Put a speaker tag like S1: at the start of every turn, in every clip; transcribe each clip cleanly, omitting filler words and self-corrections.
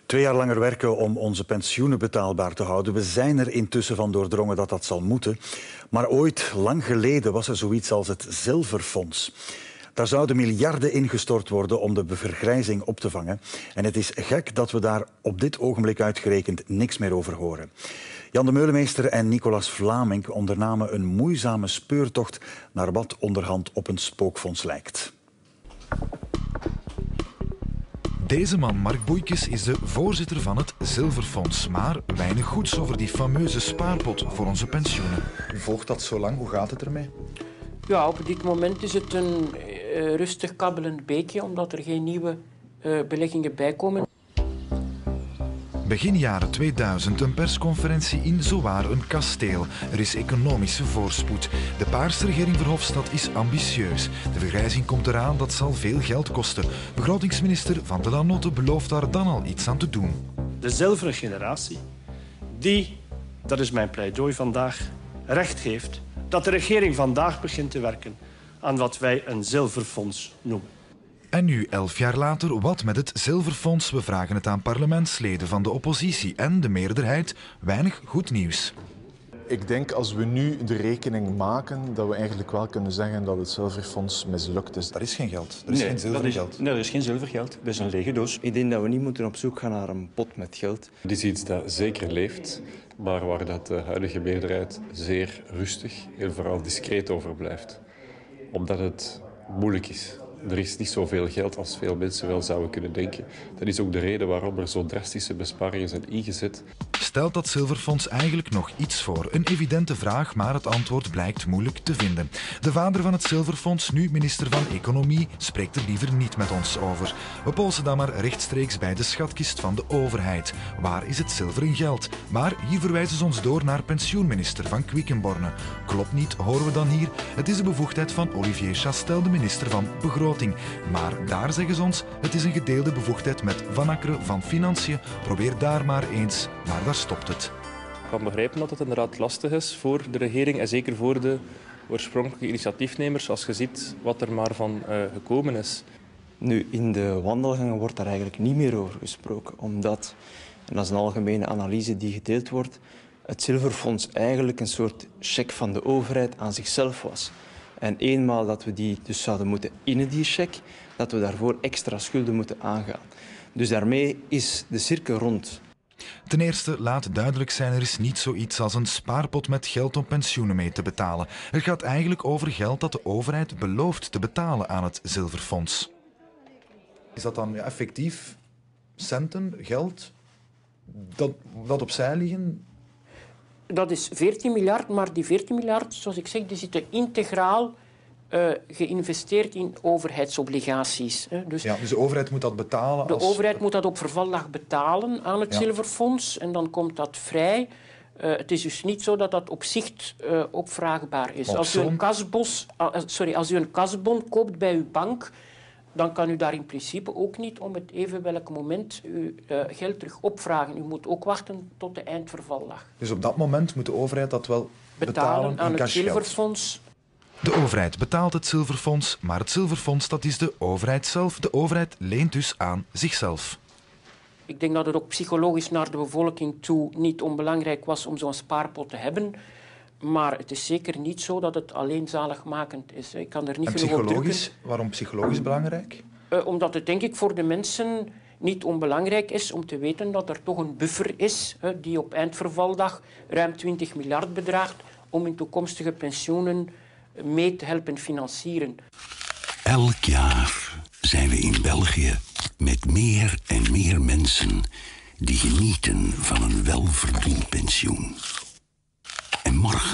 S1: 2 jaar langer werken om onze pensioenen betaalbaar te houden. We zijn er intussen van doordrongen dat dat zal moeten. Maar ooit, lang geleden, was er zoiets als het Zilverfonds. Daar zouden miljarden ingestort worden om de vergrijzing op te vangen. En het is gek dat we daar op dit ogenblik uitgerekend niks meer over horen. Jan de Meulemeester en Nicolas Vlamink ondernamen een moeizame speurtocht naar wat onderhand op een spookfonds lijkt.
S2: Deze man, Mark Boeikes, is de voorzitter van het Zilverfonds. Maar weinig goeds over die fameuze spaarpot voor onze pensioenen.
S3: U volgt dat zo lang. Hoe gaat het ermee?
S4: Ja, op dit moment is het een rustig kabbelend beekje, omdat er geen nieuwe beleggingen bijkomen.
S2: Begin jaren 2000 een persconferentie in zowaar een kasteel. Er is economische voorspoed. De Paarse regering Verhofstadt is ambitieus. De vergrijzing komt eraan, dat zal veel geld kosten. Begrotingsminister Van de Lanotte belooft daar dan al iets aan te doen.
S5: De zilveren generatie, die, dat is mijn pleidooi vandaag, recht geeft dat de regering vandaag begint te werken aan wat wij een zilverfonds noemen.
S2: En nu, 11 jaar later, wat met het Zilverfonds? We vragen het aan parlementsleden van de oppositie en de meerderheid. Weinig goed nieuws.
S3: Ik denk als we nu de rekening maken, dat we eigenlijk wel kunnen zeggen dat het Zilverfonds mislukt is. Er is geen geld. Er is geen zilvergeld.
S6: Nee, er is geen zilvergeld. Dat is een lege doos. Ik denk dat we niet moeten op zoek gaan naar een pot met geld.
S7: Het is iets dat zeker leeft, maar waar dat de huidige meerderheid zeer rustig en vooral discreet over blijft. Omdat het moeilijk is. Er is niet zoveel geld als veel mensen wel zouden kunnen denken. Dat is ook de reden waarom er zo drastische besparingen zijn ingezet.
S2: Stelt dat Zilverfonds eigenlijk nog iets voor? Een evidente vraag, maar het antwoord blijkt moeilijk te vinden. De vader van het Zilverfonds, nu minister van Economie, spreekt er liever niet met ons over. We polsen dan maar rechtstreeks bij de schatkist van de overheid. Waar is het zilveren geld? Maar hier verwijzen ze ons door naar pensioenminister van Quickenborne. Klopt niet, horen we dan hier. Het is de bevoegdheid van Olivier Chastel, de minister van Begroting. Maar daar zeggen ze ons, het is een gedeelde bevoegdheid met Van Akkeren van Financiën. Probeer daar maar eens. Maar daar stopt het.
S8: Ik kan begrijpen dat het inderdaad lastig is voor de regering en zeker voor de oorspronkelijke initiatiefnemers als je ziet wat er maar van gekomen is.
S6: Nu, in de wandelgangen wordt daar eigenlijk niet meer over gesproken, omdat, en dat is een algemene analyse die gedeeld wordt, het Zilverfonds eigenlijk een soort cheque van de overheid aan zichzelf was. En eenmaal dat we die dus zouden moeten innen, die cheque, dat we daarvoor extra schulden moeten aangaan. Dus daarmee is de cirkel rond.
S2: Ten eerste, laat duidelijk zijn, er is niet zoiets als een spaarpot met geld om pensioenen mee te betalen. Het gaat eigenlijk over geld dat de overheid belooft te betalen aan het Zilverfonds.
S3: Is dat dan effectief centen, geld, dat opzij liggen?
S4: Dat is 14 miljard, maar die 14 miljard, zoals ik zeg, die zitten integraal geïnvesteerd in overheidsobligaties.
S3: Dus de overheid moet dat betalen?
S4: De overheid moet dat op vervaldag betalen aan het Zilverfonds en dan komt dat vrij. Het is dus niet zo dat dat op zicht opvraagbaar is. Als u een kasbon koopt bij uw bank, dan kan u daar in principe ook niet om het even welk moment uw geld terug opvragen. U moet ook wachten tot de eindvervaldag.
S3: Dus op dat moment moet de overheid dat wel betalen
S4: aan het Zilverfonds.
S2: De overheid betaalt het Zilverfonds, maar het Zilverfonds dat is de overheid zelf. De overheid leent dus aan zichzelf.
S4: Ik denk dat het ook psychologisch naar de bevolking toe niet onbelangrijk was om zo'n spaarpot te hebben. Maar het is zeker niet zo dat het alleen zaligmakend is. Ik kan er niet genoeg op drukken.
S3: Waarom psychologisch belangrijk?
S4: Omdat het denk ik voor de mensen niet onbelangrijk is om te weten dat er toch een buffer is die op eindvervaldag ruim 20 miljard bedraagt om in toekomstige pensioenen mee te helpen financieren.
S9: Elk jaar zijn we in België met meer en meer mensen die genieten van een welverdiend pensioen. En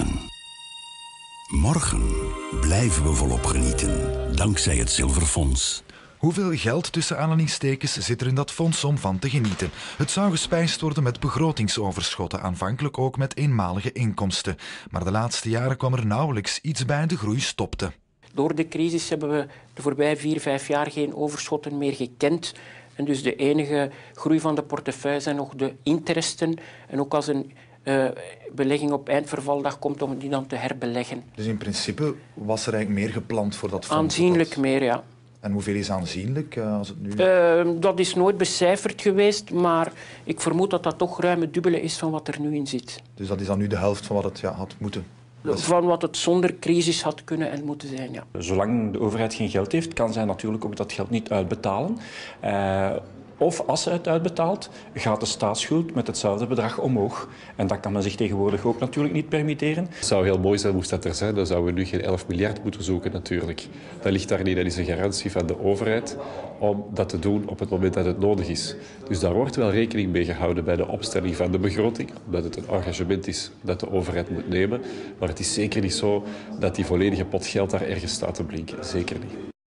S9: morgen blijven we volop genieten, dankzij het Zilverfonds.
S2: Hoeveel geld tussen aanhalingstekens zit er in dat fonds om van te genieten? Het zou gespijsd worden met begrotingsoverschotten, aanvankelijk ook met eenmalige inkomsten. Maar de laatste jaren kwam er nauwelijks iets bij, de groei stopte.
S4: Door de crisis hebben we de voorbije 4-5 jaar geen overschotten meer gekend. En dus de enige groei van de portefeuille zijn nog de interesten. En ook als een belegging op eindvervaldag komt om die dan te herbeleggen.
S3: Dus in principe was er eigenlijk meer gepland voor dat fonds?
S4: Aanzienlijk meer, ja.
S10: En hoeveel is aanzienlijk als het nu...
S4: Dat is nooit becijferd geweest, maar ik vermoed dat dat toch ruim het dubbele is van wat er nu in zit.
S10: Dus dat is dan nu de helft van wat het had moeten?
S4: Van wat het zonder crisis had kunnen en moeten zijn, ja.
S11: Zolang de overheid geen geld heeft, kan zij natuurlijk ook dat geld niet uitbetalen. Of als ze het uitbetaalt, gaat de staatsschuld met hetzelfde bedrag omhoog. En dat kan men zich tegenwoordig ook natuurlijk niet permitteren.
S7: Het zou heel mooi zijn moest dat er zijn. Dan zouden we nu geen 11 miljard moeten zoeken natuurlijk. Dat ligt daar niet. Dat is een garantie van de overheid om dat te doen op het moment dat het nodig is. Dus daar wordt wel rekening mee gehouden bij de opstelling van de begroting. Omdat het een engagement is dat de overheid moet nemen. Maar het is zeker niet zo dat die volledige pot geld daar ergens staat te blinken. Zeker niet.